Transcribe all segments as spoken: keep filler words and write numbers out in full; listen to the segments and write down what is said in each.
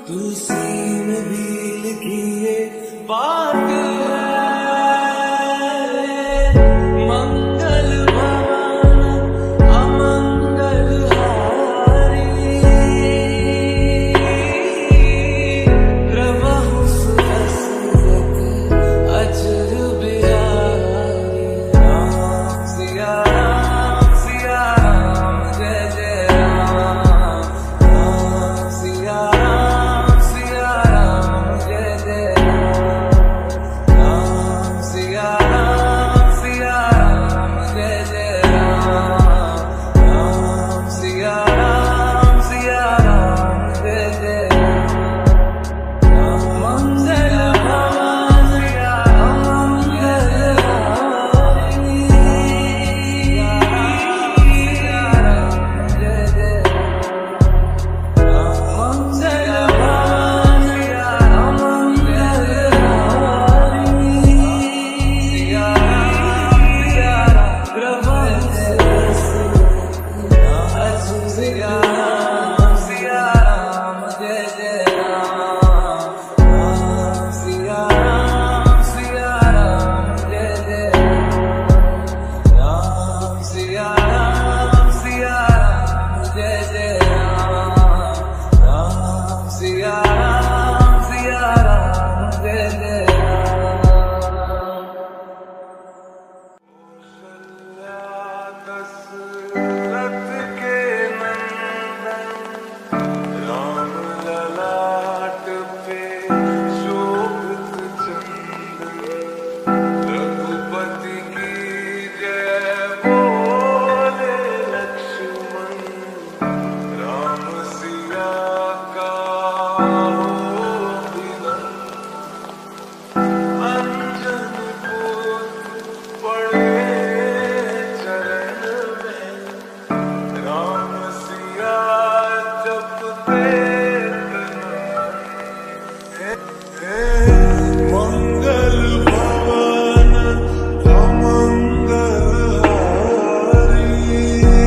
तुलसी में भी लिखी ये बात है, मंगल भवन अमंगल हारी, प्रभु सुरसरत अजर बिहारी। राम सिया राम सिया राम जय जय राम, राम सिया राम सिया राम जय जय राम, राम सिया राम सिया राम जय जय राम, राम सिया राम सिया राम जय जय राम। मंगल भवन अमंगल हारी, सिया राम जय जय राम। मंगल भवन अमंगल हारी, सिया राम सिया राम प्रभु सिया राम सिया राम जय जय राम, राम सिया राम सिया राम जय जय राम, राम सिया राम सिया राम जय जय राम, राम सिया राम सिया राम जय जय राम। दशरथ के नंदन राम ललाट पे शोभित चंदन, रघुपति की जय बोले लक्ष्मण, राम सिया का हो मिलन। अंजन पुत्र पड़े चरण में, राम सिया जपते तन। मंगल भवन अमंगल हारी,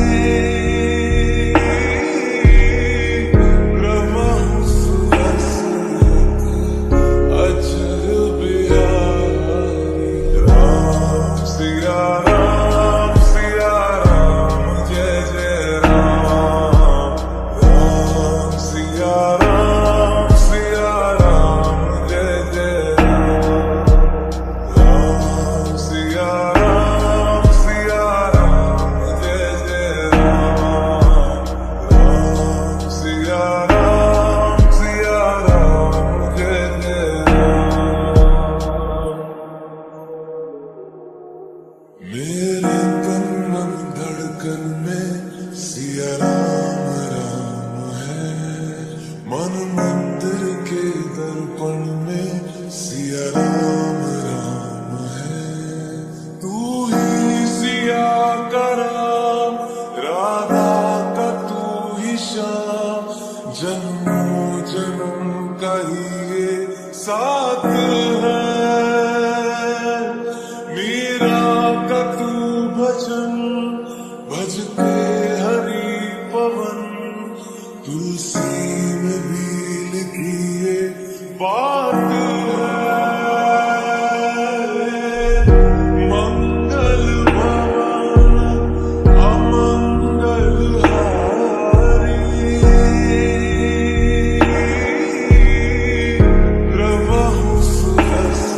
प्रभु सुरसरत अजर बिहारी। राम सिया राम सिया राम जय जय राम, राम सिया राम सिया राम जय जय राम, राम सिया राम सिया राम जय जय राम, राम सिया राम सिया राम जय जय राम। मेरे तन मन धड़कन में सिया राम राम है, मन मंदिर के दर्पण में सिया राम राम है। तू ही सिया का राम, राधा का तू ही श्याम, जन्मों जन्म का ही ये साथ है। मीरा का तू भजन भजते हरि पवन, तुलसी में भी लिखी ये बात है। मंगल भवन अमंगल हारी, प्रभु सुरसरत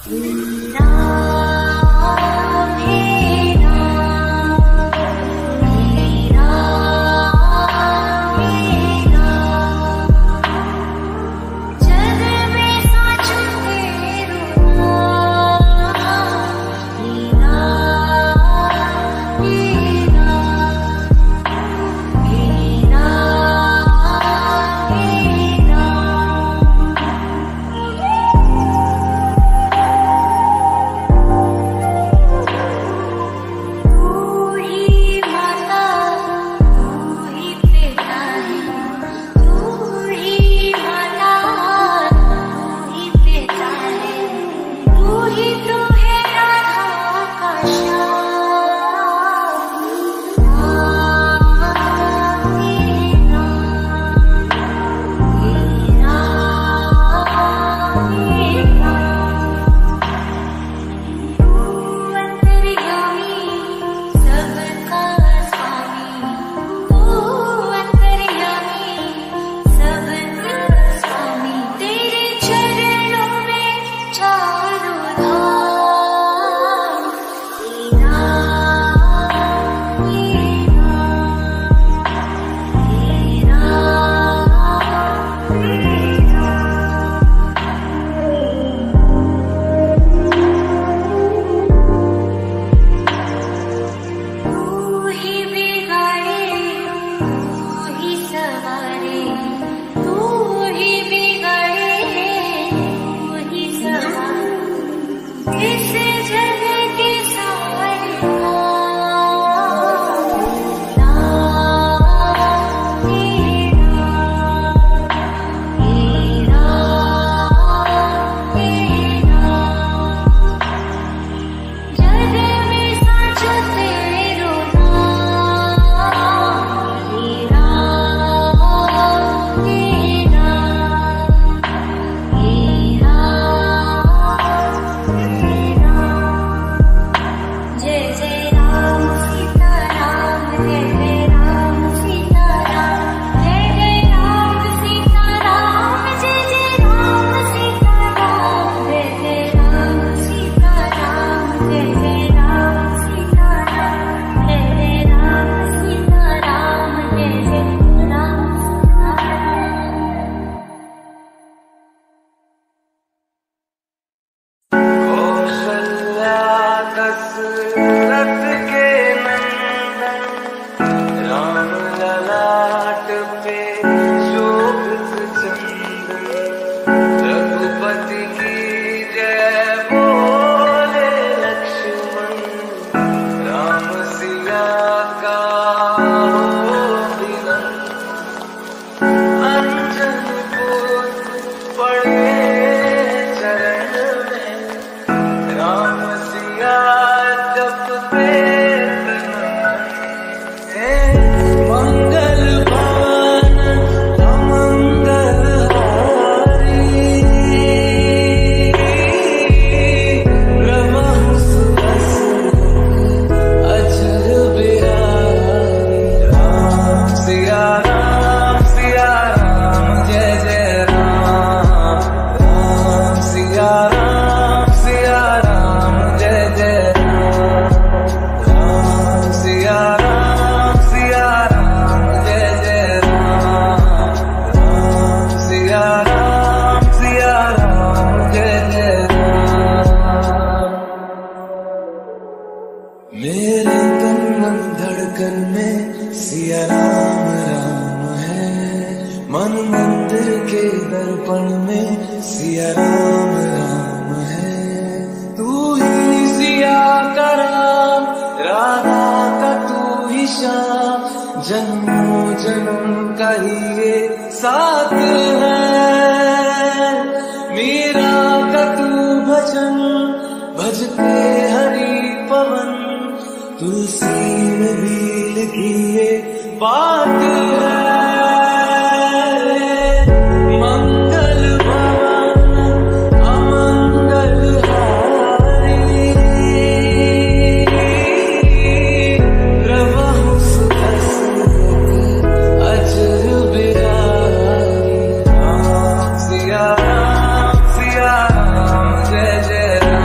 सिया राम, जय जय राम।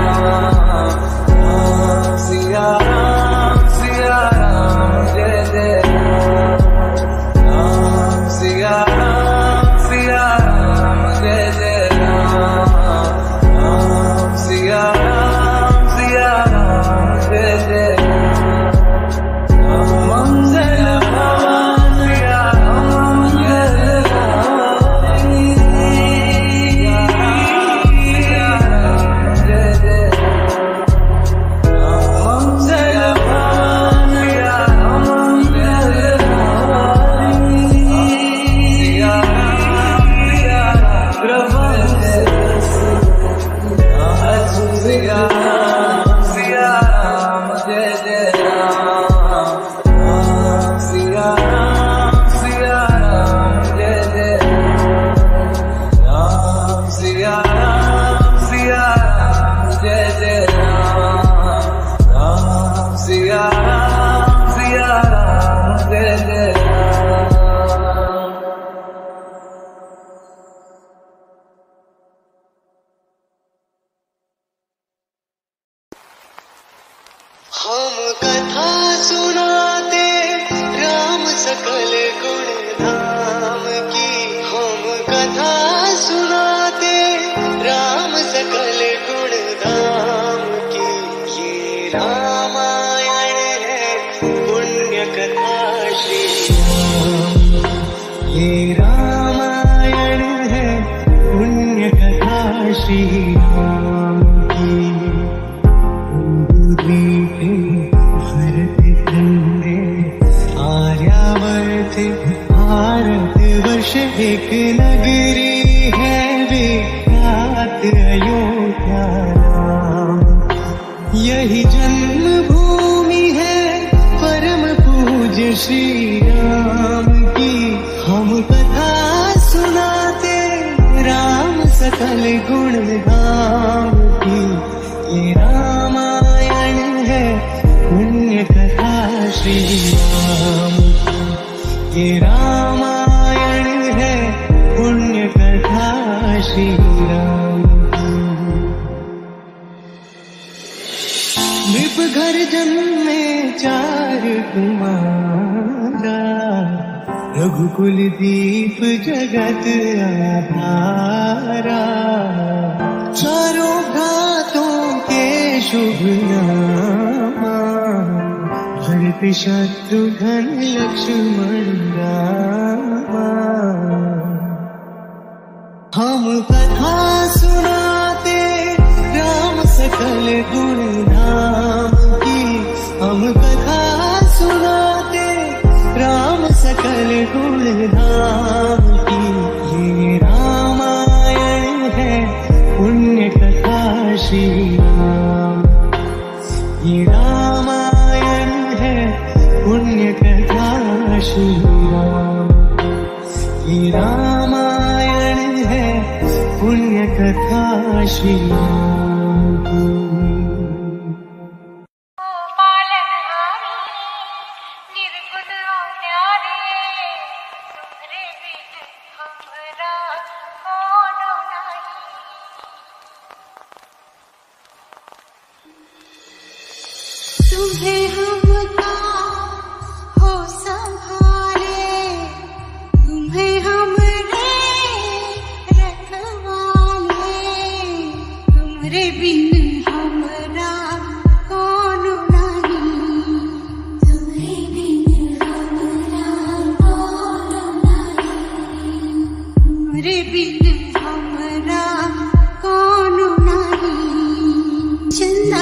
सिया राम सिया राम जय जय राम, राम सिया राम सिया राम जय जय राम। हम कथा सुनाते राम सकल गुण धाम की, हम कथा सुनाते राम सकल गुण धाम की। ये रामायण है पुण्य कथा श्री राम, ये रामायण है पुण्य कथा श्री राम की। भरत खंडे आर्यावर्त भारत वर्ष एक नगरी है विख्यात अयोध्या नाम। यही जन्म भूमि है परम पूज्य श्री राम की। हम कथा सुनाते राम सकल गुण धाम की। ये रामायण है पुण्य कथा श्री राम की, ये रामायण है पुण्य कथा श्री राम की। नृप घर जन्मे चार कुमारा, रघुकुल दीप जगत आधारा। चारों भ्रातों के शुभ नामा, भरत शत्रुघ्न लक्ष्मण रामा। हम कथा सुनाते राम सकल गुण धाम की। हम कथा सुनाते राम सकल गुण धाम की। ये रामायण है पुण्य कथा श्री राम, ये रामायण है पुण्य कथा श्री राम, ये रामायण है पुण्य कथा श्री राम की। तुम्हें हमका हो संभाले, तुम्हें हमरे रखवाले। तुम्हारे बिन हमरा कौन नहीं, तुम्हारे बिन हमरा कौन नहीं, तुम्हारे बिन हमरा कौन नहीं। चंदा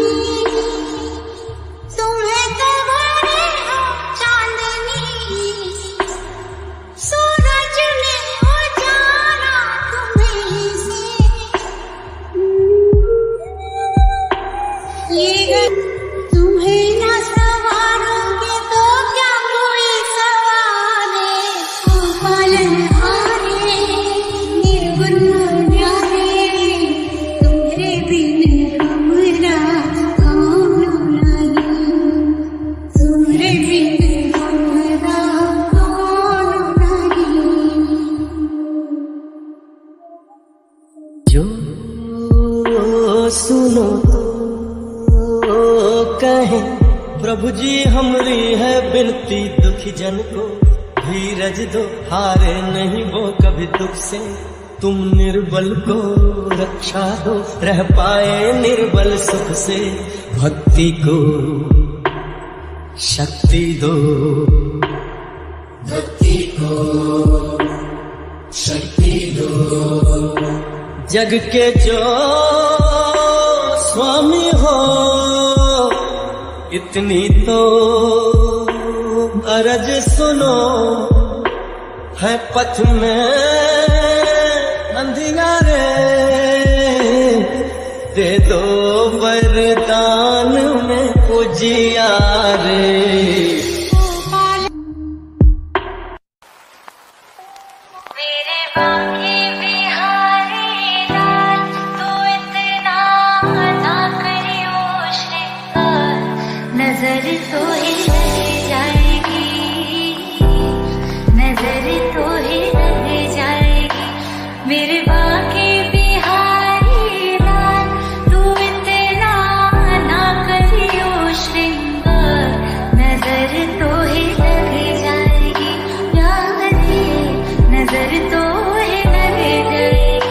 सुनो तो कहे प्रभु जी हमरी है बिनती, दुखी जन को धीरज दो, हारे नहीं वो कभी दुख से। तुम निर्बल को रक्षा दो, रह पाए निर्बल सुख से। भक्ति को शक्ति दो, भक्ति को शक्ति दो। जग के जो स्वामी हो इतनी तो अरज सुनो। है पथ में अंधियारे, दे दो वरदान में उजियारे। मेरे बाकी बिहारी तो ही लग जाएगी, नजर तो ही लग जाएगी मेरे बाके बिहारी लाल, तू इतना ना करियो श्रृंगार, नजर तो ही लग जाएगी प्यारे, नजर तो ही लग जाएगी।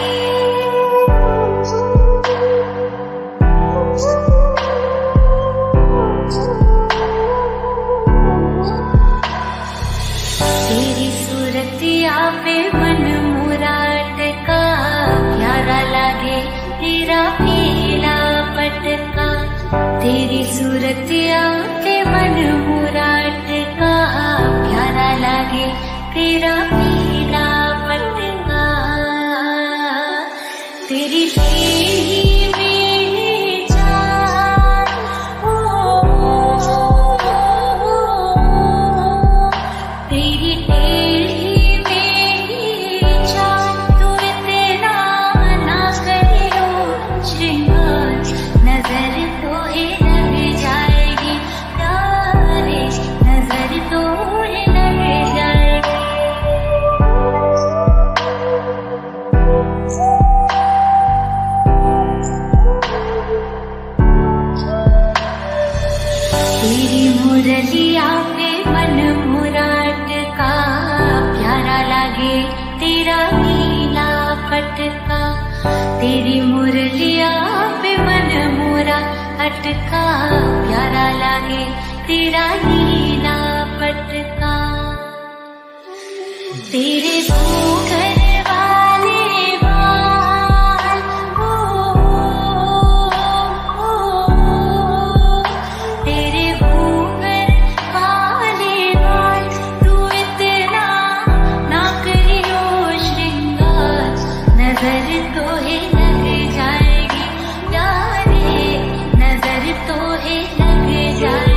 तेरी सूरतिया पे मन मुराद का प्यारा लागे तेरा पीला पटका, तेरी सूरतिया पे मन मुराद का प्यारा लागे तेरा पीला पटका, तेरी तेरी मेरी जान, ओ, तेरी तेरी मेरी जान, तू इतना ना करियो श्रृंगार, नजर तो ही लग जाएगी प्यारे, नजर तो ही लग जाएगी। तेरी मुरलिया पे मन मुराद का प्यारा लागे तेरा नीला पटका, तेरी मुरलिया पे मन मुराद का प्यारा लागे तेरा नीला पटका, तेरे घूंघट वाले बाल, ओ, ओ, ओ, तेरे घूंघट वाले बाल, तू इतना ना करियो श्रृंगार, नजर तो ही लग जाएगी प्यारे, नजर तो ही लग जाएगी।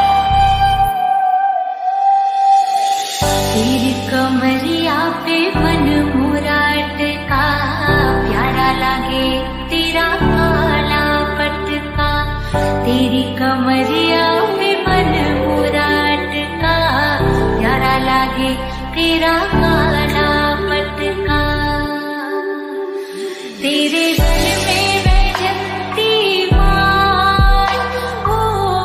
तेरी कमरिया पे मन मुराद का प्यारा लागे तेरा काला पटका, तेरी कमरिया पे मन मुराद का प्यारा लागे तेरा काला पटका, तेरे गल में बैठती माल, ओ,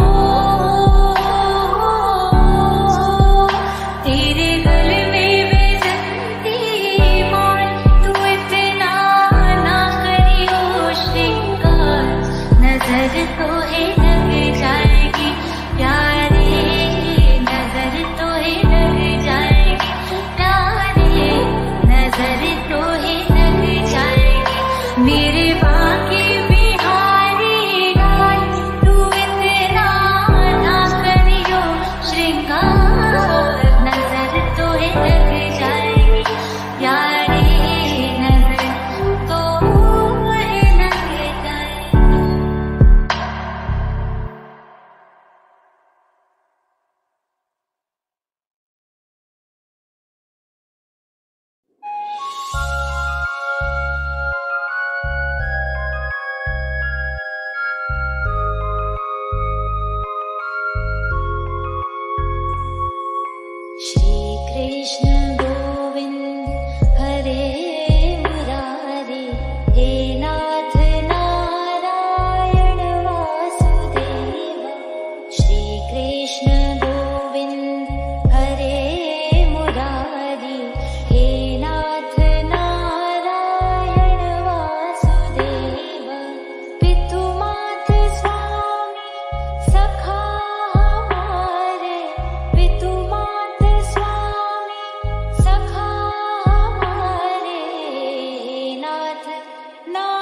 तेरे गल में बैठती माल, तू इतना ना करियो श्रृंगार, नजर तो ही लग जाएगी प्यारे, नजर तो ही लग जाएगी प्यारे, नजर तो ही लग जाएगी मेरे बाके बिहारी लाल, तू इतना ना करियो श्रृंगार, नजर तो ही लग जाएगी प्यारे, नजर तो ही लग जाएगी। श्री कृष्ण गोविंद हरे मुरारी, हे नाथ नारायण वासुदेव, श्री कृष्ण गोविंद हरे मुरारी, हे नाथ नारायण वासुदेव, पितु मात स्वामी सखा हमारे, पितु मात स्वामी सखा हमारे, नाथ ना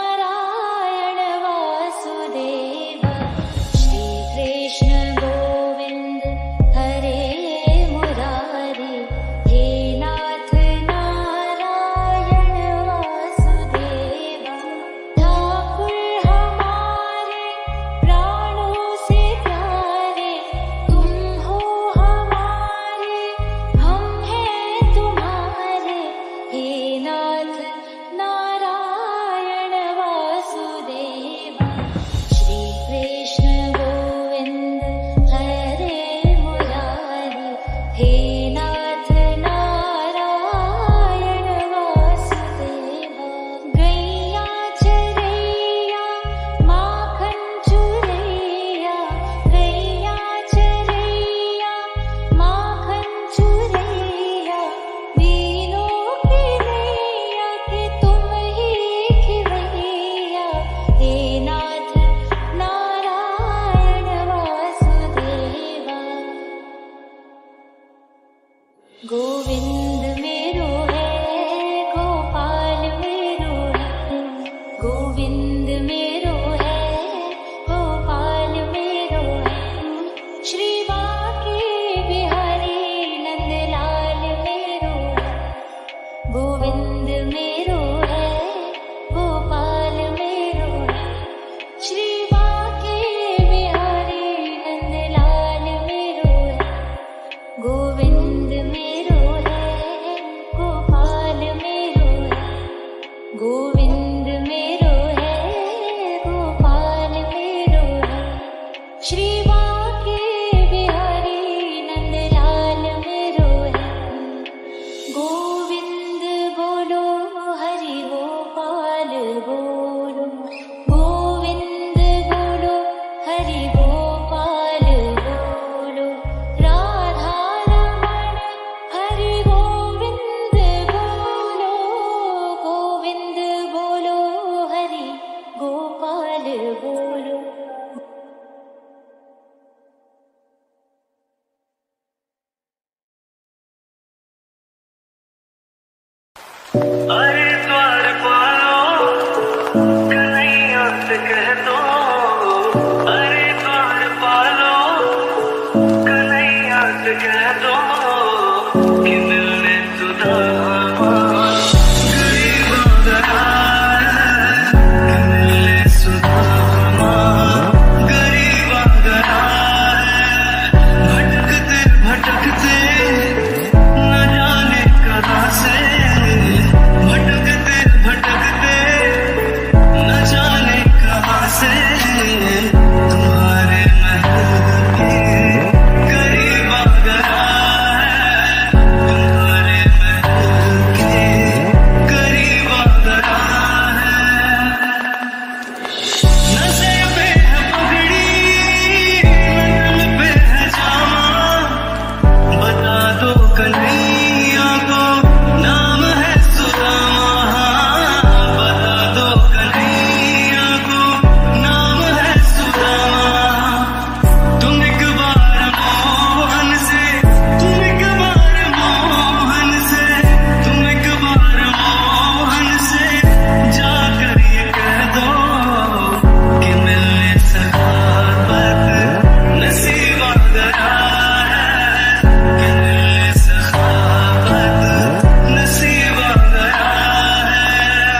कन्हैया से कह दो अरे द्वार पालो, कन्हैया से कह दो कि मिलने सुदामा गरीब गया है, मिलने सुदामा गरीब गया है। भटकते भटकते न जाने कहाँ से, भटकते भटकते न जाने कहाँ से तुम्हारे महल के करीब आ गया है, तुम्हारे महल के करीब आ गया है। नशे पे है पगड़ी, बदन पे है जामा, बता दो कन्हैया को नाम है सुदामा, बता दो कन्हैया को नाम है सुदामा। तुम एक बार मोहन से, तुम एक बार मोहन से, तुम एक बार मोहन से जाकर ये कह दो कि मिलने सखावत नसीब आ गया है, कि मिलने सखावत नसीब आ गया है।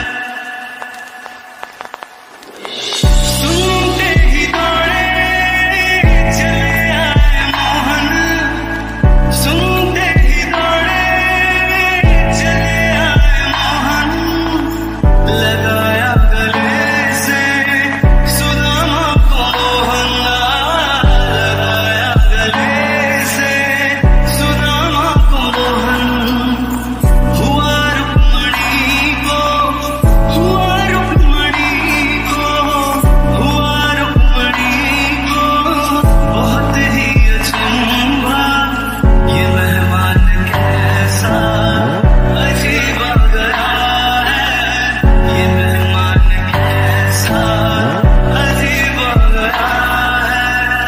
सुनते ही दौड़े चले आए मोहन, सुनते ही दौड़े चले आए मोहन, लगाया गले से सुदामा को मोहन, लगाया गले से सुदामा को मोहन। हुआ रुक्मणी को, हुआ रुक्मणी को, हुआ रुक्मणी को बहुत ही अचंभा, ये मेहमान कैसा अजीब आ गया है, ये मेहमान कैसा अजीब आ गया है।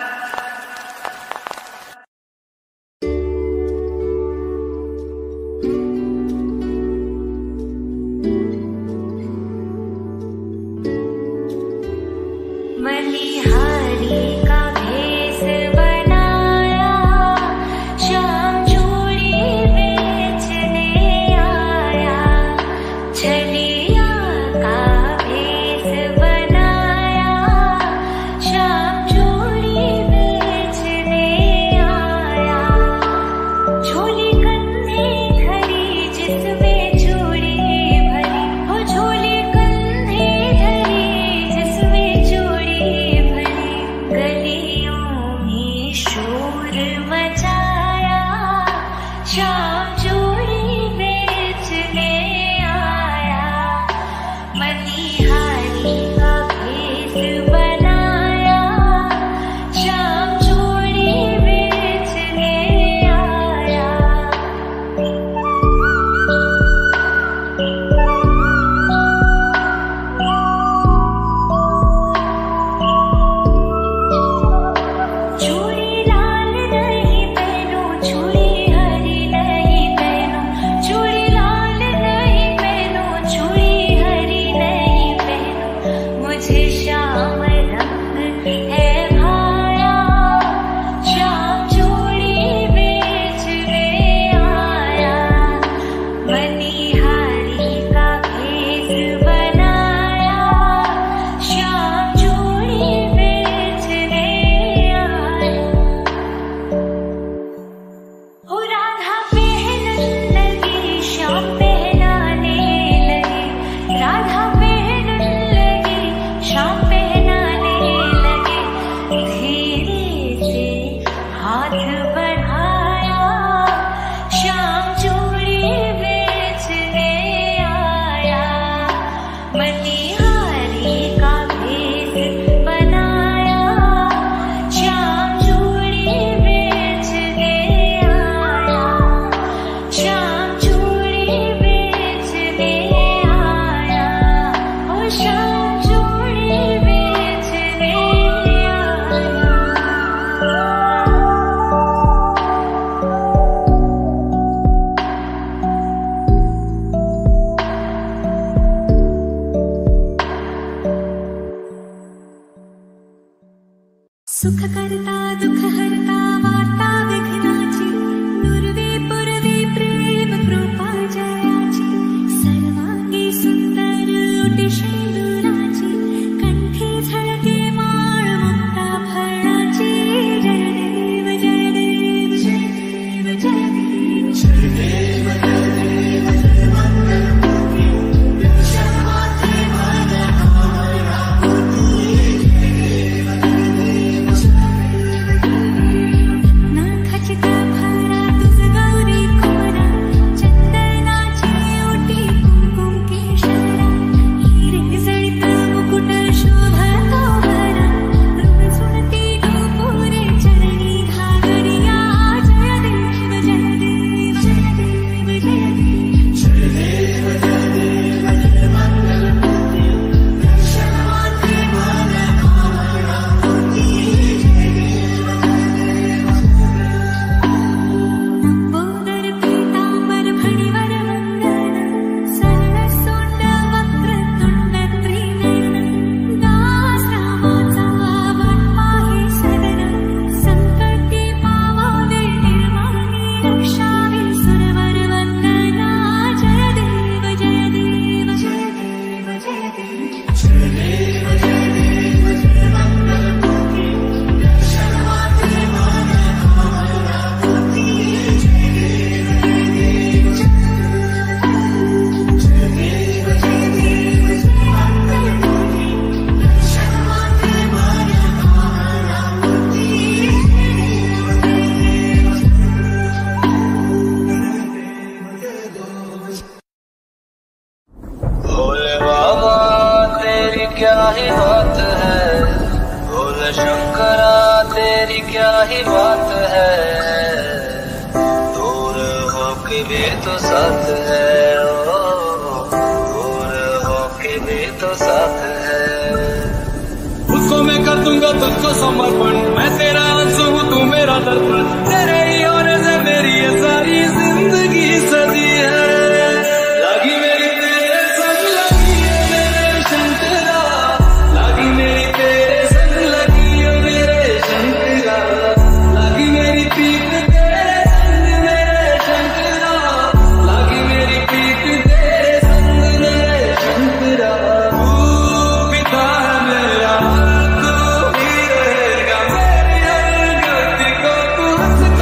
मनिहारी का भेष बनाया, शाम चूड़ी बेचने आया। छलिया का भेष बनाया, शाम चूड़ी बेचने आया। झोली कंधे धरी जिसमें चूड़ी भरी, हो झोली कंधे धरी जिसमें चूड़ी भरी। गलियों में शोर मचाया, शाम चूड़ी बेचने आया। मनिहारी का भेष बनाया, शाम चूड़ी बेचने आया। चूड़ी लाल नहीं पहनो, चूड़ी हरी नहीं पहनो, चूड़ी लाल नहीं पहनो, चूड़ी हरी नहीं पहनो। सुख करता दुख हरता वार्ता विघ्नाची नुरवी पुरवी प्रेम कृपा जयाची सर्वांगी सुंदर ओटी शेंदुराची कंठी झळके माळ मुक्ता फळाची जय देव जय देव जय देव जय देव जय देव जय देव जय मंगलमूर्ती दर्शनार्थे मन कामना पूर्ती जय देव जय देव जय नाथाचिता भरा तुझ गौरी कोरा चंदनाची ओटी कुंकुम केशरा हिरे जळीत मुकुट शोभतो भरा रुणझुणती गोपुरे चरणी घागरिया जय देव जय देव जय देव जय देव जय देव जय देव जय मंगलमूर्ती दर्शनार्थे मन कामना पूर्ती जय देव जय देव नंबोदर पीतांबर फणीवर वंदन सरळ सोंड वक्रतुंड त्रिनयन दास रामाचा वनमाही सदन संकटी पावावे निर्माणी रक्षावे सुरवर वंदना जय देव जय देव जय देव जय देव जय देव जय देव जय मंगलमूर्ती दर्शनार्थे मन कामना पूर्ती जय देव जय देव जय देव जय देव जय मंगलमूर्ती दर्शनार्थे मन कामना पूर्ती जय देव जय भोले बाबा तेरी क्या ही बात है, भोले शंकरा तेरी क्या ही बात है, दूर हो के भी तो साथ है, ओ दूर हो के भी तो साथ है। उसको मैं कर दूंगा तुझको समर्पण, मैं तेरा आंसू हूँ तू मेरा दर्पण, तेरे ही होने से मेरी ये सारी जिंदगी सजी है। लगी मेरी तेरे संग लगी है मेरे शंकरा, लगी मेरी तेरे संग लगी है मेरे शंकरा, लगी मेरी पीठ तेरे संग मेरे शंकरा, लगी मेरी पीठ तेरे संग मेरे शंकरा। तू पिता है मेरा, तू ही रहेगा मेरी हर गलती को तू हंस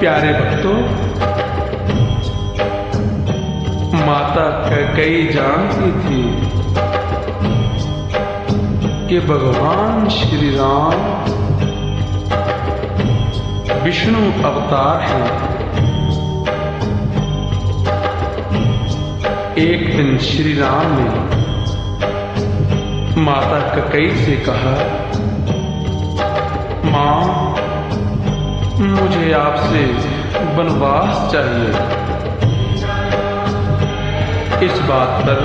प्यारे भक्तों, माता कैकेयी जानती थी कि भगवान श्री राम विष्णु अवतार हैं। एक दिन श्री राम ने माता कैकेयी से कहा, मां, मुझे आपसे वनवास चाहिए। इस बात पर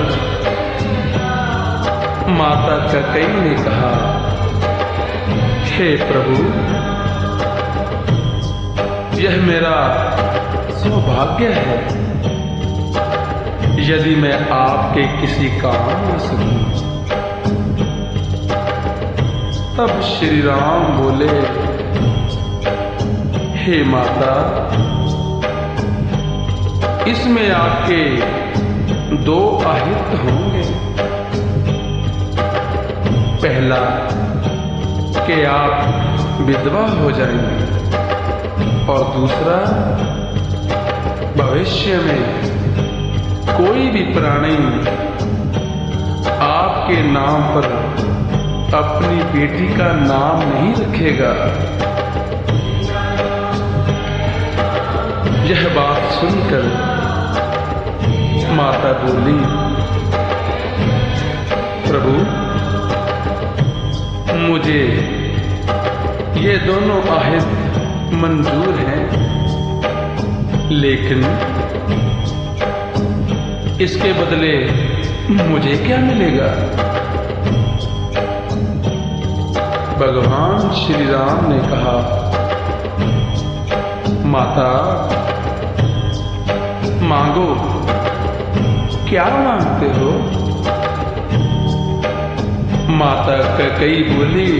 माता कैकेयी ने कहा, हे प्रभु, यह मेरा सौभाग्य है यदि मैं आपके किसी काम आ सकूं। तब श्री राम बोले, हे माता, इसमें आपके दो अहित होंगे। पहला कि आप विधवा हो जाएंगे, और दूसरा, भविष्य में कोई भी प्राणी आपके नाम पर अपनी बेटी का नाम नहीं रखेगा। यह बात सुनकर माता बोली, प्रभु, मुझे ये दोनों अहित मंजूर हैं, लेकिन इसके बदले मुझे क्या मिलेगा? भगवान श्री राम ने कहा, माता, मांगो, क्या मांगते हो? माता कैकेयी बोली,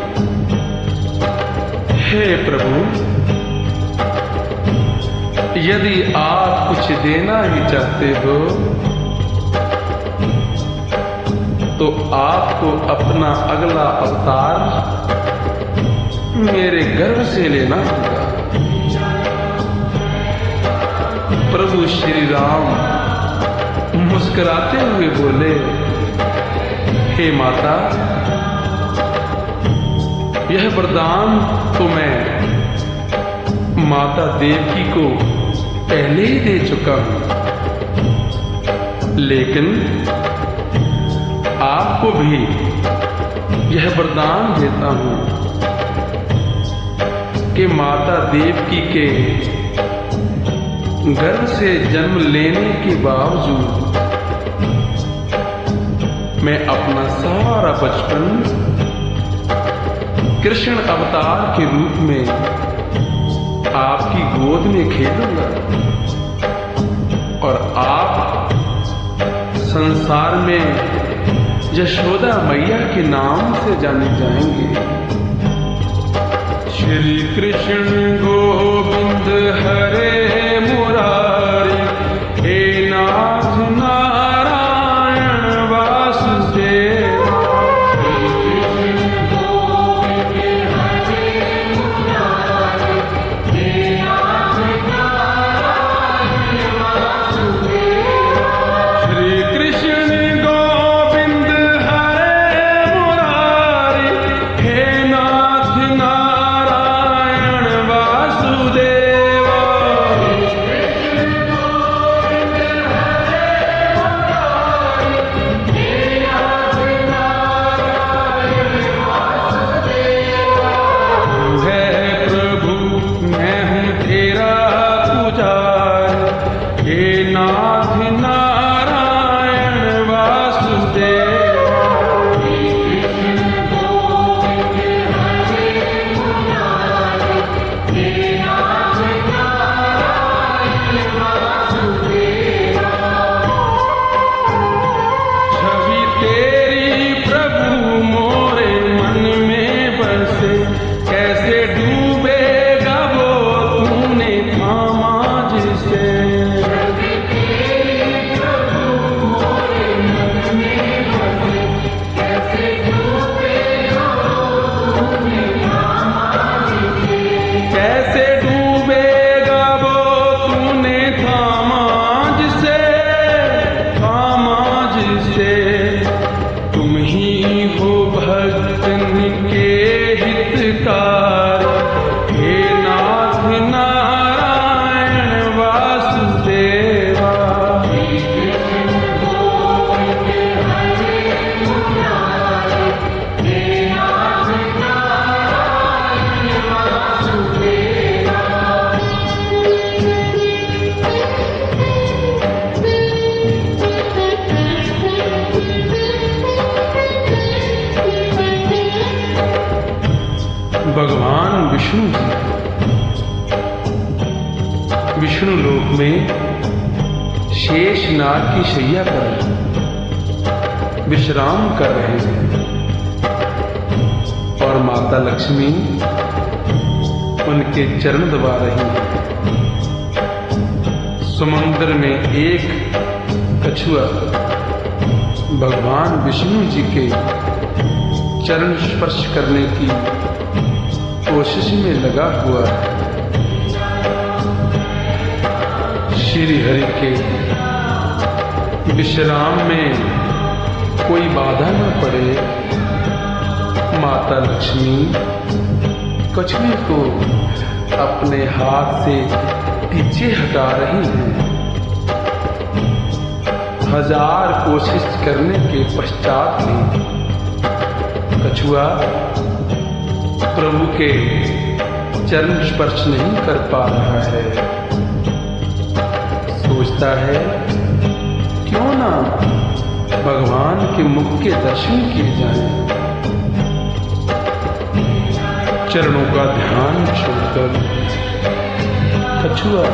हे प्रभु, यदि आप कुछ देना ही चाहते हो तो आपको अपना अगला अवतार मेरे गर्भ से लेना होगा। प्रभु श्री राम मुस्कुराते हुए बोले, हे माता, यह वरदान तो मैं माता देवकी को पहले ही दे चुका हूं, लेकिन आपको भी यह वरदान देता हूं कि माता देवकी के गर्भ से जन्म लेने के बावजूद मैं अपना सारा बचपन कृष्ण अवतार के रूप में आपकी गोद में खेलूंगा, और आप संसार में यशोदा मैया के नाम से जाने जाएंगे। श्री कृष्ण गोविंद हरे मुरारी, हे नाथ नारायण वासुदेव। विष्णु जी विष्णु लोक में शेष नाग की शैया पर विश्राम कर रहे हैं और माता लक्ष्मी उनके चरण दबा रही है। समुद्र में एक कछुआ भगवान विष्णु जी के चरण स्पर्श करने की कोशिश में लगा हुआ है। श्री हरि के विश्राम में कोई बाधा न पड़े, माता लक्ष्मी कछुए को अपने हाथ से पीछे हटा रही हैं। हजार कोशिश करने के पश्चात भी कछुआ प्रभु के चरण स्पर्श नहीं कर पा रहा है। सोचता है क्यों ना भगवान के मुख के दर्शन किए जाएं। चरणों का ध्यान छोड़कर कछुआ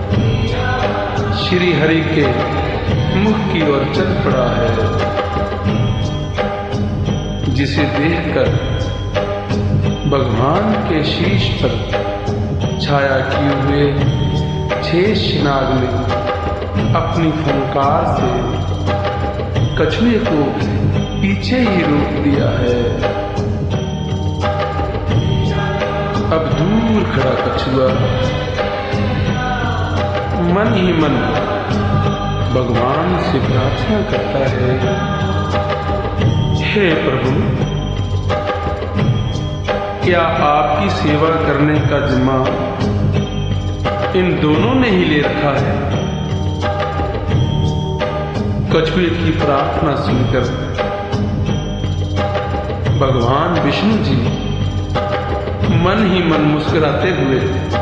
श्री हरि के मुख की ओर चल पड़ा है, जिसे देखकर भगवान के शीश पर छाया किए हुए शेष नाग ने अपनी फंकार से कछुए को पीछे ही रोक दिया है। अब दूर खड़ा कछुआ मन ही मन भगवान से प्रार्थना करता है, हे प्रभु, क्या आपकी सेवा करने का जिम्मा इन दोनों ने ही ले रखा है? कछुए की प्रार्थना सुनकर भगवान विष्णु जी मन ही मन मुस्कुराते हुए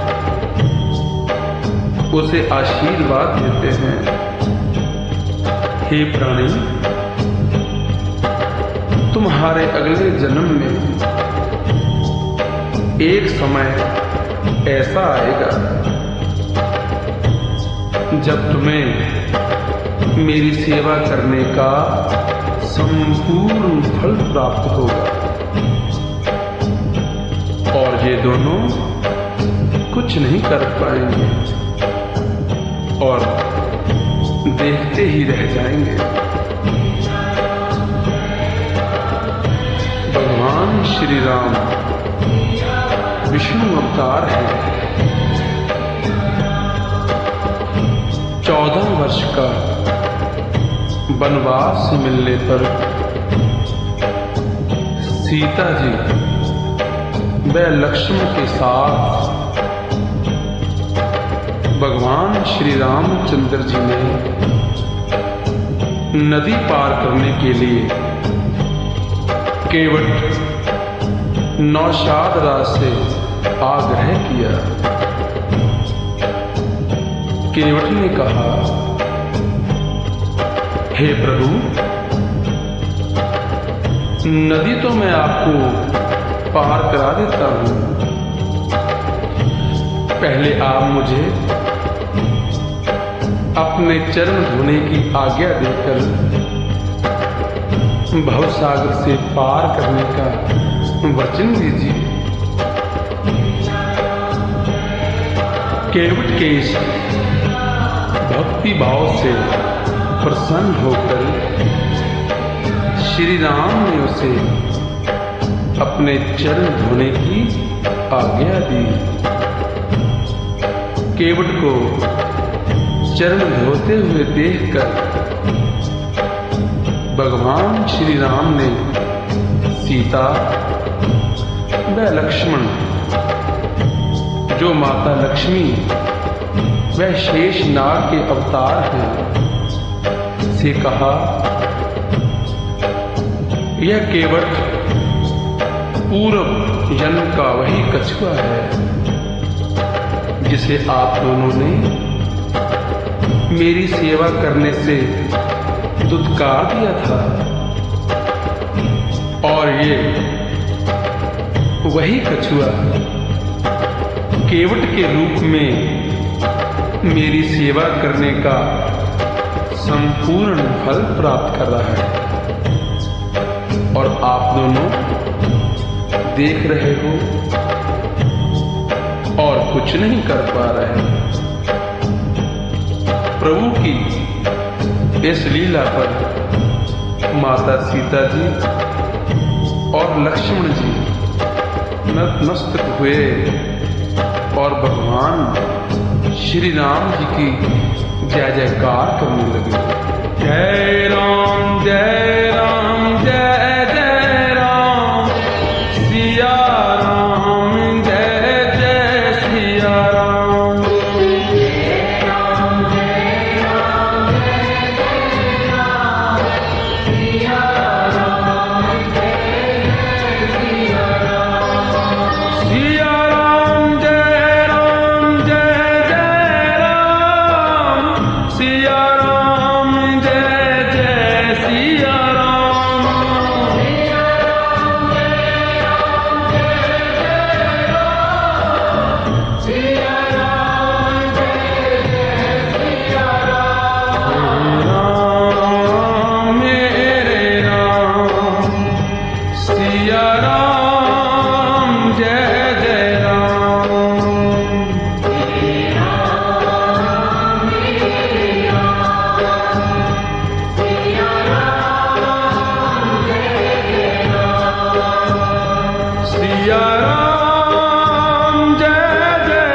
उसे आशीर्वाद देते हैं, हे प्राणी, तुम्हारे अगले जन्म में एक समय ऐसा आएगा जब तुम्हें मेरी सेवा करने का संपूर्ण फल प्राप्त होगा और ये दोनों कुछ नहीं कर पाएंगे और देखते ही रह जाएंगे। भगवान श्री राम विष्णु अवतार है। चौदह वर्ष का वनवास मिलने पर सीता जी व लक्ष्मण के साथ भगवान श्री रामचंद्र जी ने नदी पार करने के लिए केवट नौशाद राज से आग्रह किया। केवट ने कहा, हे प्रभु, नदी तो मैं आपको पार करा देता हूं, पहले आप मुझे अपने चरण धोने की आज्ञा देकर भवसागर से पार करने का वचन दीजिए। केवट के इस भक्ति भाव से प्रसन्न होकर श्री राम ने उसे अपने चरण धोने की आज्ञा दी। केवट को चरण धोते हुए देखकर भगवान श्री राम ने सीता व लक्ष्मण, जो माता लक्ष्मी व शेष नाग के अवतार हैं, से कहा, यह केवट पूर्व जन्म का वही कछुआ है जिसे आप दोनों ने मेरी सेवा करने से दुत्कार दिया था, और ये वही कछुआ केवट के रूप में मेरी सेवा करने का संपूर्ण फल प्राप्त कर रहा है, और आप दोनों देख रहे हो और कुछ नहीं कर पा रहे। प्रभु की इस लीला पर माता सीता जी और लक्ष्मण जी नतमस्तक हुए और भगवान श्री राम जी की जय जयकार करने लगे। जय राम जय राम जय जय राम, सिया राम जय जय सिया राम। जय राम जय राम जय जय राम, सिया राम जय जय सिया राम। सिया राम जय राम जय जय राम, सिया राम जय जय सिया राम। सिया राम जय राम जय जय राम, सिया राम जय जय सिया राम। राम मेरे राम, सिया राम जय जय राम। सिया राम जय जय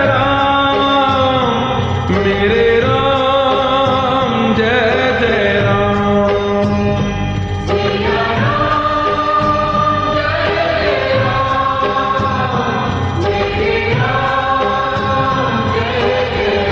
राम, मेरे राम जय जय राम। सिया राम जय जय राम, मेरे राम जय जय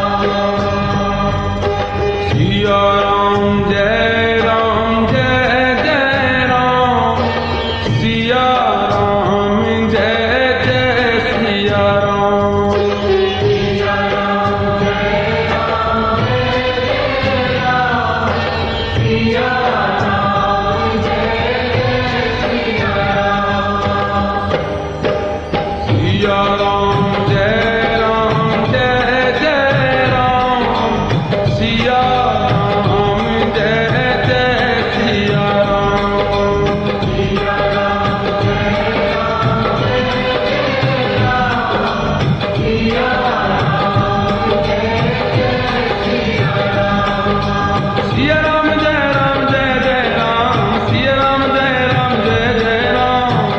राम। सिया राम जय राम जय जय राम, सिया राम जय जय सिया राम। सिया राम जय राम जय जय राम, सिया राम जय जय सिया राम। सिया राम जय राम जय जय राम, सिया राम जय जय सिया राम। सिया राम जय राम जय जय राम, सिया राम जय जय सिया राम। सिया राम जय राम जय जय राम, सिया राम जय राम जय जय राम।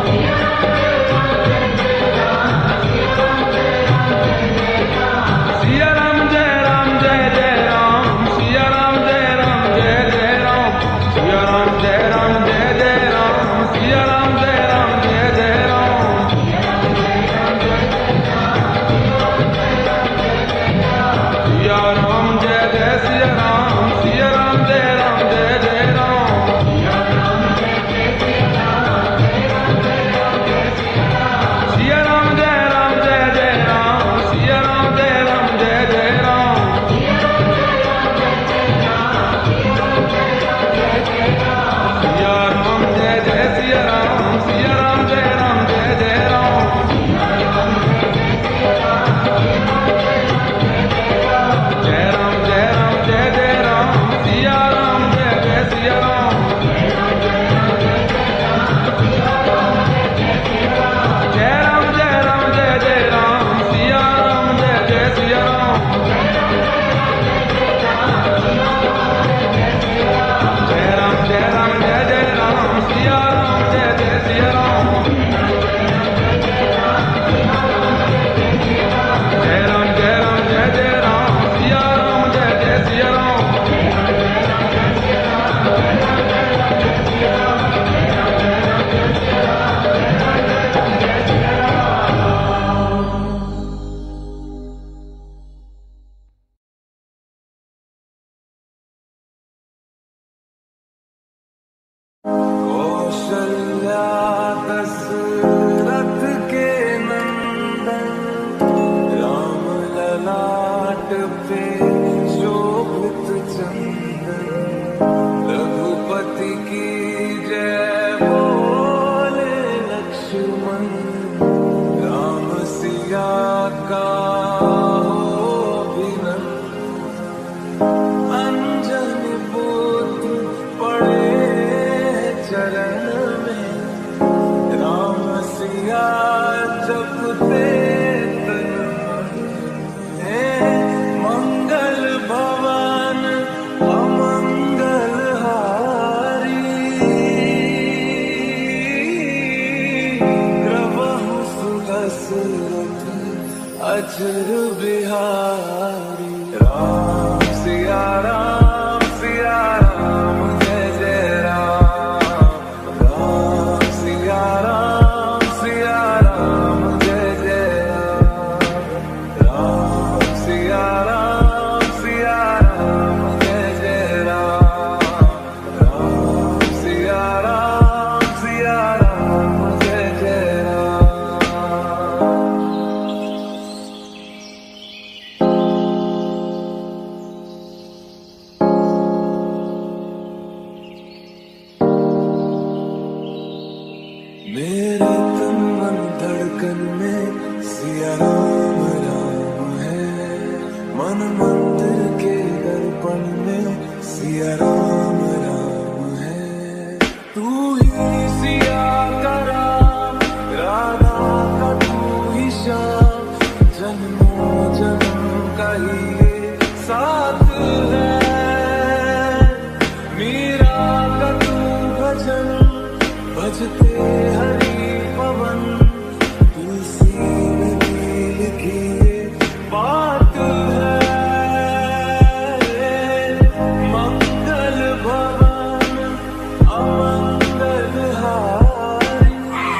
सिया राम जय राम जय जय राम, सिया राम जय राम जय जय राम। सिया राम जय राम जय जय राम, सिया राम जय राम जय जय राम। सिया राम जय जय सिया राम, सिया राम जय राम जय जय राम। सिया राम जय राम जय जय राम, सिया राम जय राम जय जय राम। सिया राम जय जय सिया राम, सिया राम जय राम जय जय राम। जय राम जय राम जय जय राम, सिया राम जय जय सिया राम। जय राम जय राम जय जय राम, सिया राम जय जय सिया राम। जय राम जय राम जय जय राम, सिया राम जय जय सिया राम। जय राम जय राम जय जय राम, सिया राम जय जय सिया राम। कौशल्या दशरथ के नंदन, राम ललाट पे शोभित चंदन। रघुपति की जय बोले लक्ष्मण, राम सिया का हो बिनन, अंजन पूत पड़े चरण में, राम सिया जपते तन है, मंगल भवन अमंगल हारी, ग्रवहु सुदशरथ अजर बिहारी। राम सिया राम सिया राम जय जय राम, राम सिया राम सिया राम जय जय राम, राम सिया राम सिया राम जय जय राम, राम सिया राम सिया राम जय जय राम। मेरे तन मन धड़कन में सिया राम राम है, मन मंदिर के दर्पण में सिया राम राम है। तू ही सिया का राम, राधा का तू ही श्याम, जन्मों जन्म का ही ये साथ है। मीरा का तू भजन भजते हरि पवन, तुलसी में लिखी ये बात है। मंगल भवन अमंगल हारी,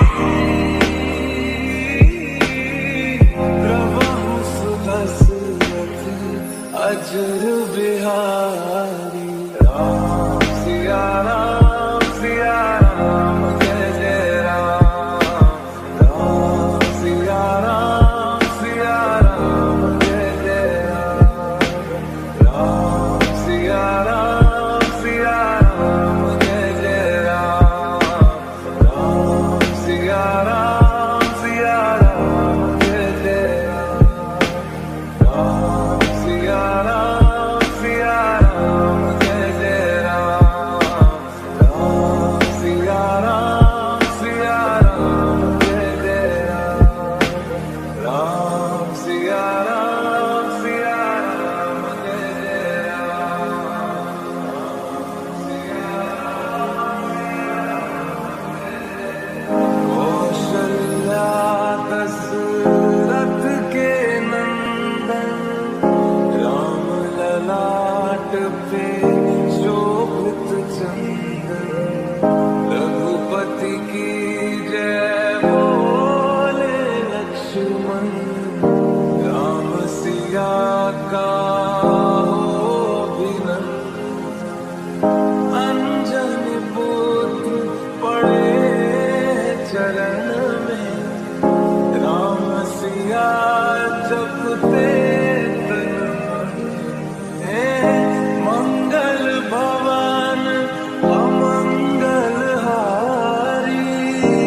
ग्रवहु सुदशरथ अजर बिहारी। राम सिया राम सिया राम जय जय राम, राम सिया राम सिया राम जय जय राम, राम सिया राम सिया राम जय जय राम, राम सिया राम सिया राम जय जय राम, राम सिया राम सिया राम जय जय राम, राम सिया राम सिया राम जय जय राम, राम सिया राम सिया राम जय जय राम। कौशल्या दशरथ के नंदन, राम ललाट पे शोभित चंदन, रघुपति की जय बोले लक्ष्मण, राम सिया का हो बिनन, अंजन पुत्र पड़े चरण में, राम सिया जपते तन है, मंगल भवन अमंगल हारी,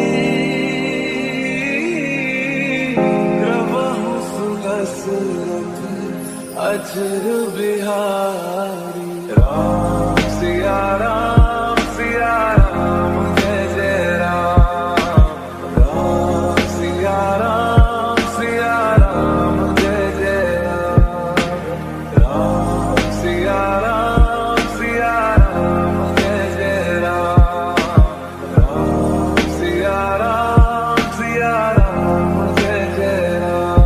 ग्रवहु सुदशरथ अजर बिहारी। राम सिया राम सिया राम जय जय राम, राम सिया राम सिया राम जय जय राम, राम सिया राम सिया राम जय जय राम, राम सिया राम सिया राम जय जय राम।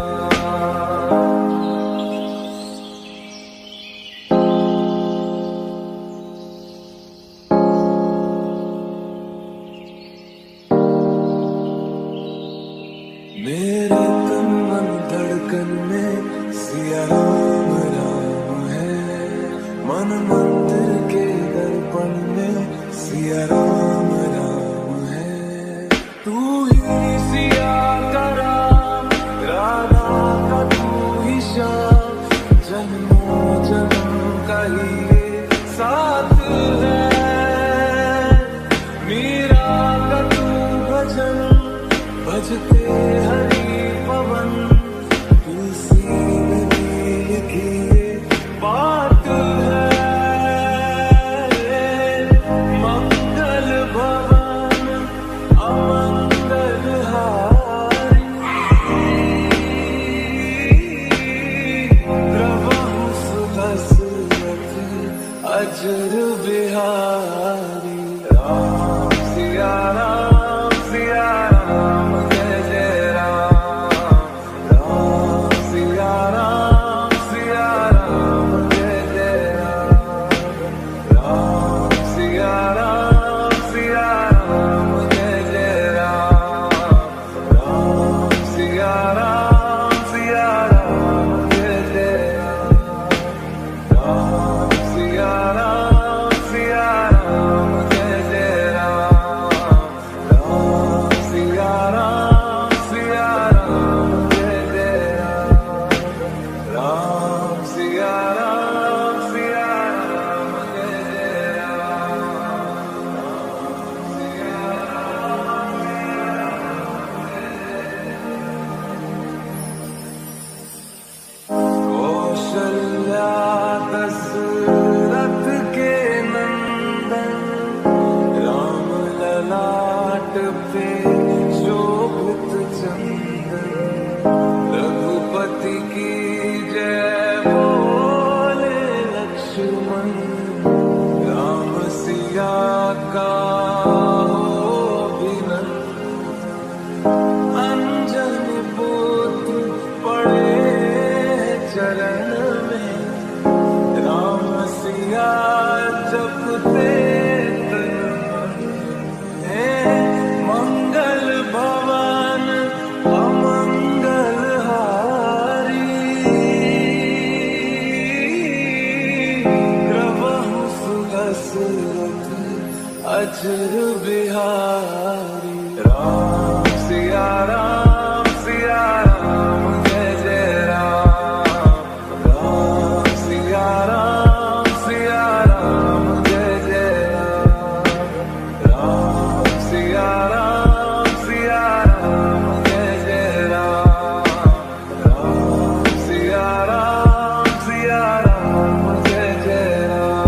अजर बिहारी। राम सिया राम सिया राम जय जय राम। राम सिया राम सिया राम जय जय राम। राम सिया राम सिया राम जय जय राम। राम सिया राम सिया राम जय जय राम।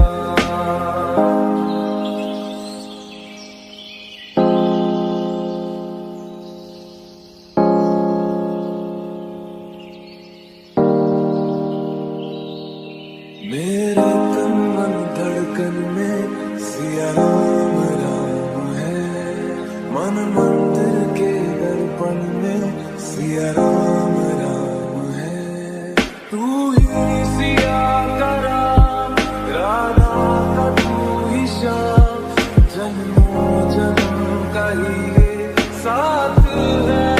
मेरे तन मन धड़कन में सिया राम राम है। मन मंदिर के दर्पण में सिया राम राम है। तू ही सिया का राम, राधा का तू ही श्याम। जन्मों जन्म का ही ये साथ है।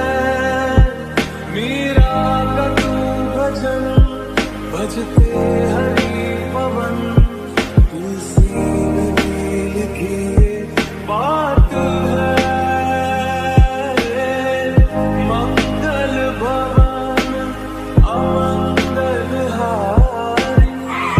मीरा का तू भजन भजते हरि पवन। तुलसी में लिखी ये बात है। मंगल भवन अमंगल हारी।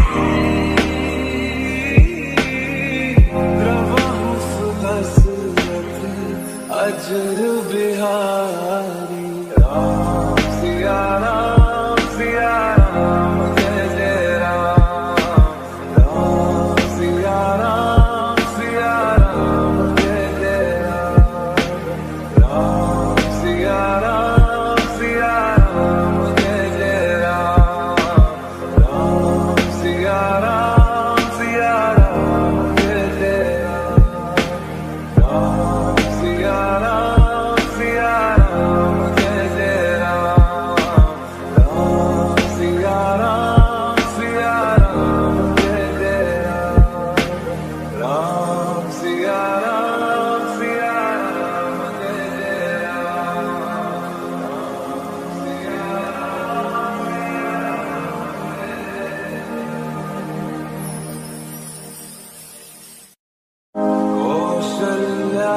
द्रवहु सुहसरत अजर बिहारी। राम सिया राम सिया राम जय जय राम। राम सिया राम सिया राम जय जय राम। राम सिया राम सिया राम जय जय राम। राम सिया राम सिया राम जय जय राम। राम सिया राम सिया राम जय जय राम। राम सिया राम सिया राम जय जय राम। राम सिया राम सिया राम जय जय कौशल्या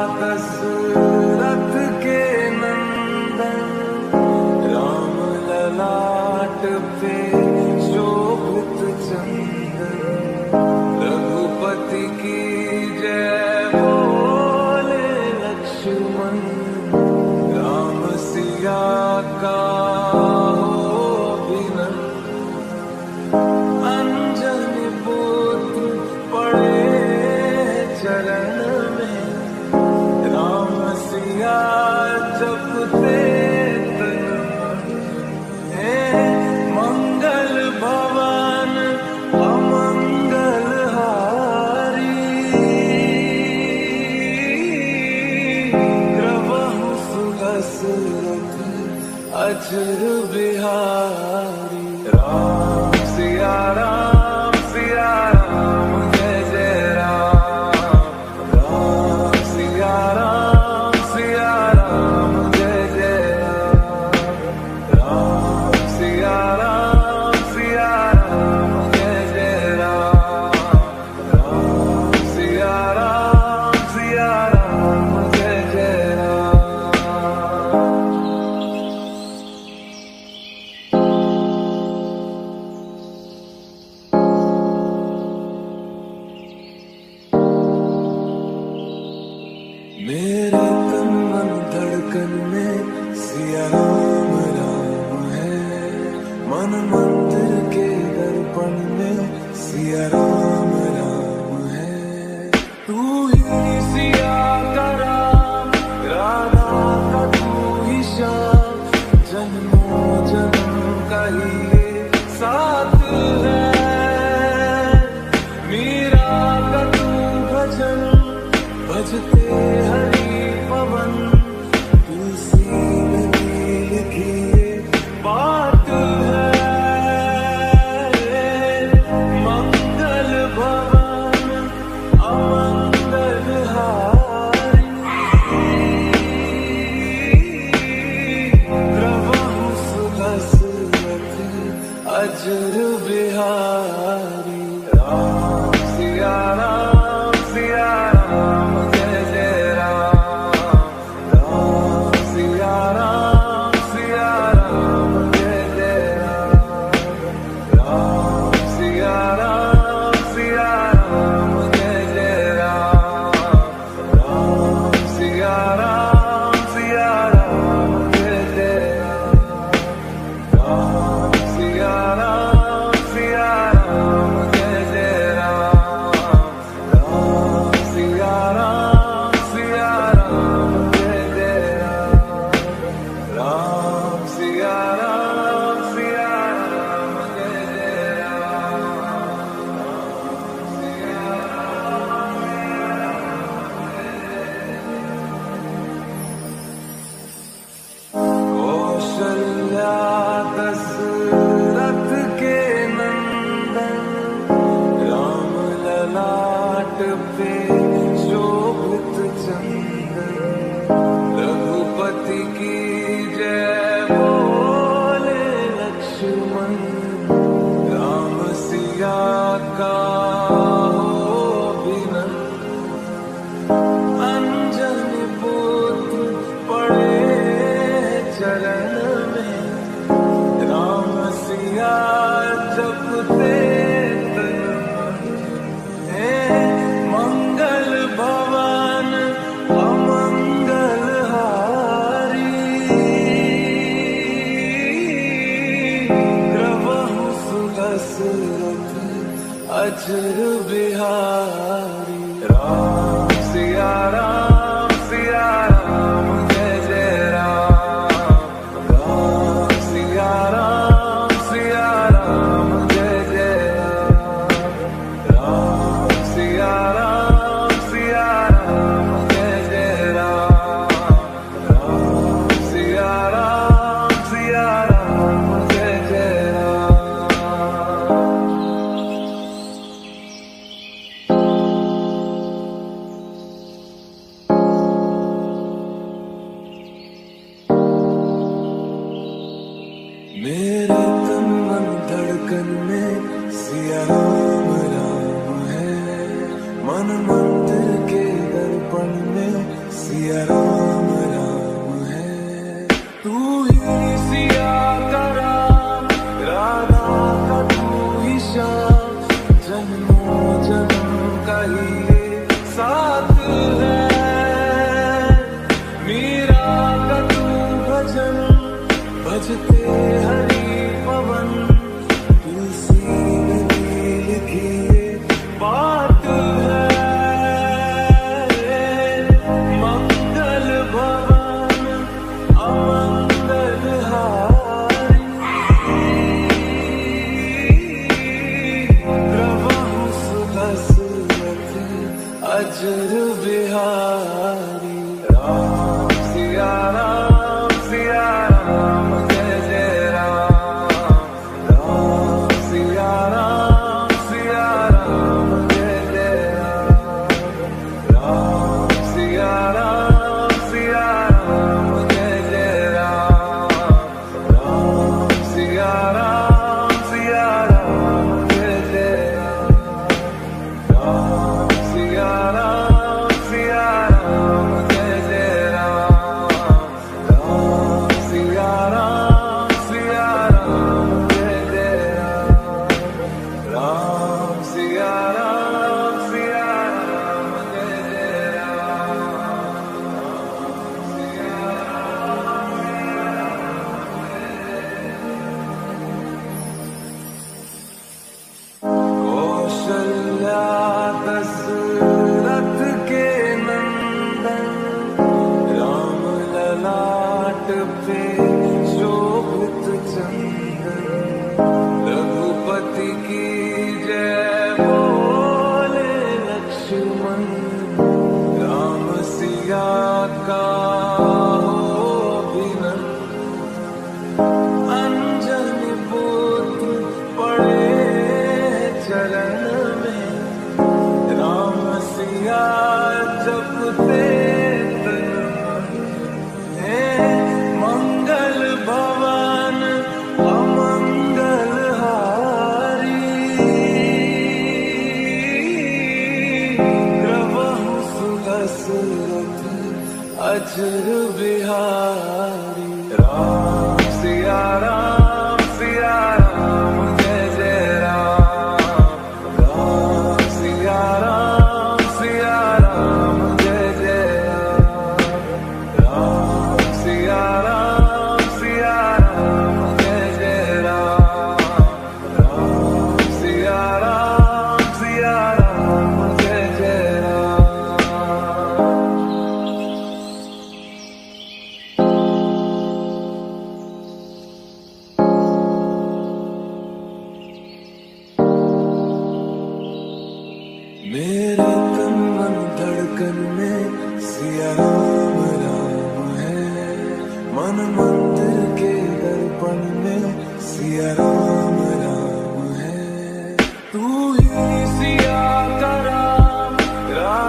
दशरथ के नंदन। राम ललाट पे शोभित चंदन। रघुपति की जय बोले लक्ष्मण। राम सिया का हो बिनन। अंजनी पुत्र पड़े चरण में। राम सिया जपते तन है। मंगल भवन अमंगल हारी। द्रवहु सुहसरत अजर बिहारी। राम सिया राम सिया राम जय जय राम। राम सिया राम सिया राम जय जय राम। राम सिया राम सिया राम जय जय राम। राम सिया राम सिया राम जय जय राम। मेरे तन मन धड़कन में सिया राम राम है। मन मंदिर के दर्पण में सिया राम राम है। तू ही सिया का राम, राधा का तू ही श्याम। जन्मों जन्म का ही ये साथ है। मीरा का तू भजन भजते हरि पवन। तुलसी में लिखी ये बात है। मंगल पे शोभित चंदन, रघुपति की जय बोले लक्ष्मण, राम सिया का हो बिनन, अंजन पुत्र पड़े चरण में, राम सिया जपते तन है, मंगल भवन अमंगल हारी, प्रभु सुदशरथ अजर बिहारी, राम सिया राम सिया राम जय जय राम, राम सिया राम सिया राम जय जय राम, राम सिया राम सिया राम जय जय राम, राम सिया राम सिया राम जय जय राम। मेरे तन मन धड़कन में सिया राम राम है, मन मंदिर के दर्पण में सिया राम राम है, तू ही सिया का राम, राधा का तू ही श्याम, जन्मों जन्म का ही ये साथ है, मीरा का तू भजन भजते हरि पवन, तुलसी नदी लिखी ये बात है, मंगल भवन अमंगल हारी, प्रभु सुदशरथ अजर बिहारी, राम सिया राम सिया राम जय जय राम, राम सिया राम सिया राम जय जय राम, राम सिया राम सिया राम जय जय राम, राम सिया राम सिया राम जय जय राम, राम सिया राम सिया राम जय जय राम, राम सिया राम सिया राम जय जय राम, राम सिया राम सिया राम जय जय राम। कौशल्या दशरथ के नंदन, राम ललाट पे शोभित चंदन, रघुपति की जय बोले लक्ष्मण, राम सिया का हो बिनन, अंजन पुत्र पड़े चरण में, राम सिया जपते तन है, मंगल भवन अमंगल हारी, प्रभु सुदशरथ अजर बिहारी, राम सिया राम सिया राम जय जय राम, राम सिया राम सिया राम जय जय राम, राम सिया राम सिया राम जय जय राम, राम सिया राम सिया राम जय जय राम। मेरे तन मन धड़कन में सिया राम राम है, मन मंदिर के दर्पण में सिया राम राम है, तू ही सिया का राम,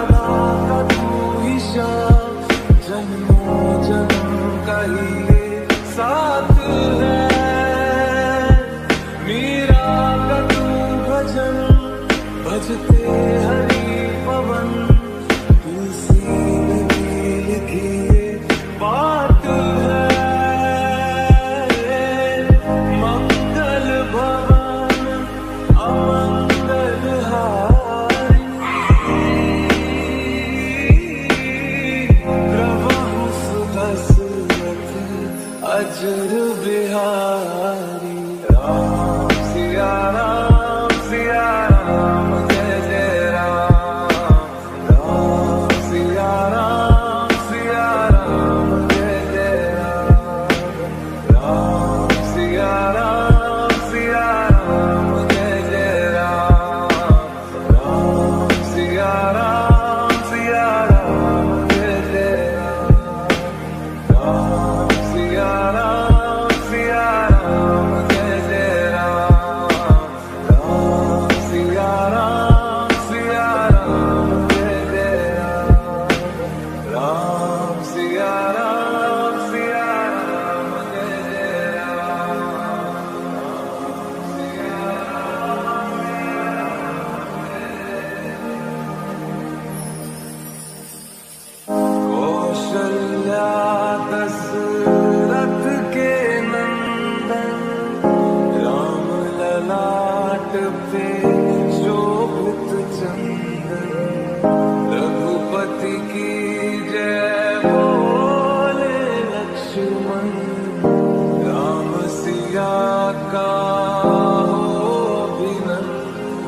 पे शोभित चंदन, रघुपति की जय बोले लक्ष्मण, राम सिया का हो अभिनंदन।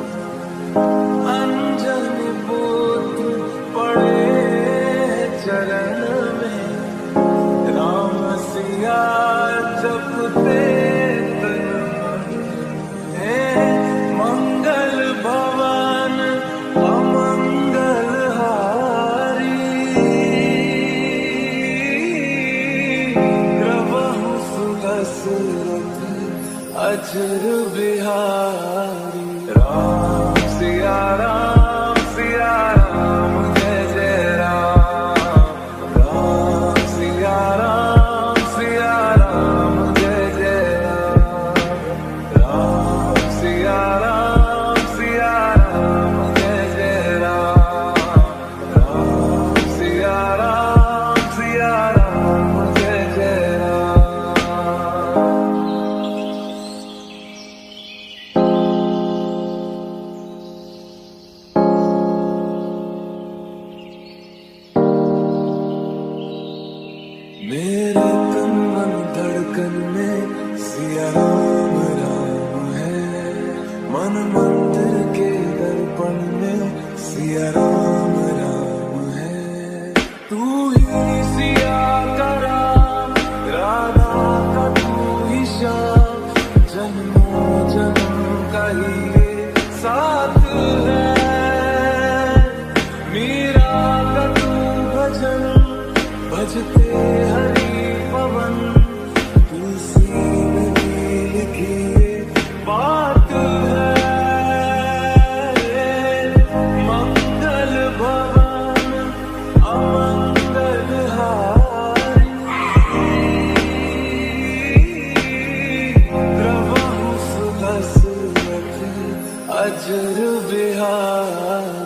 अंजनी पुत्र पड़े चरण में, राम सिया जपते तन है। मंगल भवन अमंगल हारी, प्रभु सुदशरथ अजर बिहारी। राम सिया राम सिया राम जय जय राम, राम सिया राम सिया राम जय जय राम, राम सिया राम सिया राम जय जय राम, राम सिया राम सिया राम जय जय राम। मेरे तन मन धड़कन में सिया राम राम है, मन मंदिर के दर्पण में सिया राम राम है। तू ही सिया का राम, राधा का तू ही श्याम, जन्मों जन्म का ही ये साथ है। मीरा का तू भजन भजते हरि पवन, तुलसी में लिखी ये बात है। मंगल भवन अमंगल हारी, प्रभु सुदशरथ अजर बिहारी।